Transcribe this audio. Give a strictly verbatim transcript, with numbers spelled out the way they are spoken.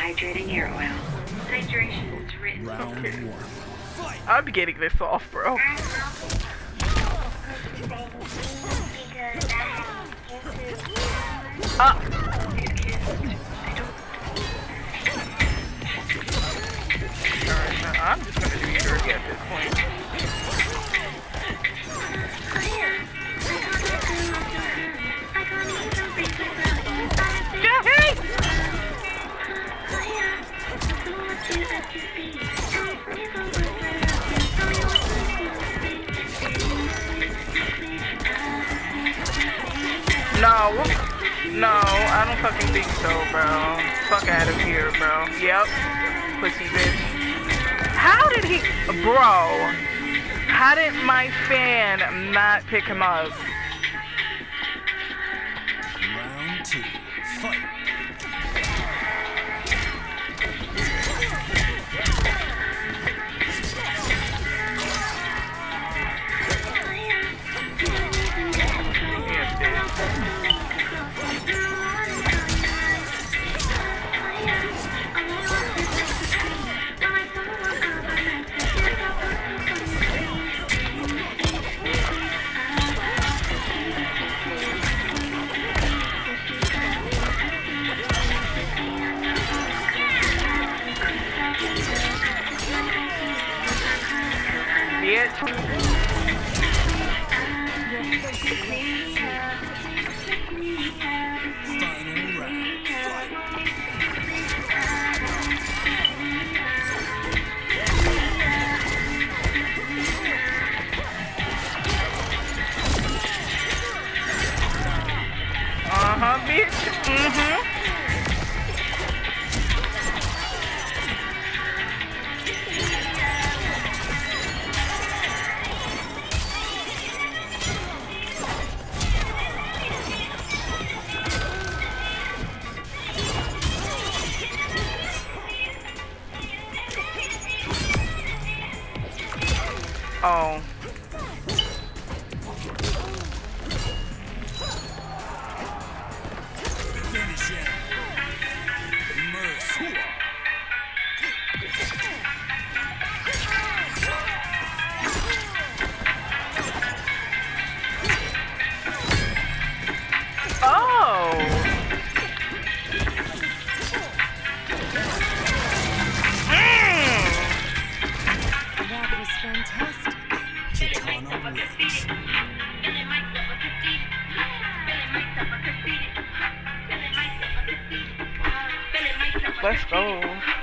hydrating hair oil. Hydration is written. Round one. I'll be getting this off, bro. Ah. I'm just gonna do dirty at this point. No, no, I don't fucking think so, bro. Fuck out of here, bro. Yep, pussy bitch. How did he, bro? How did my fan not pick him up? Round two. Fight. Uh-huh, bitch. Mm-hmm. Oh. Let's go.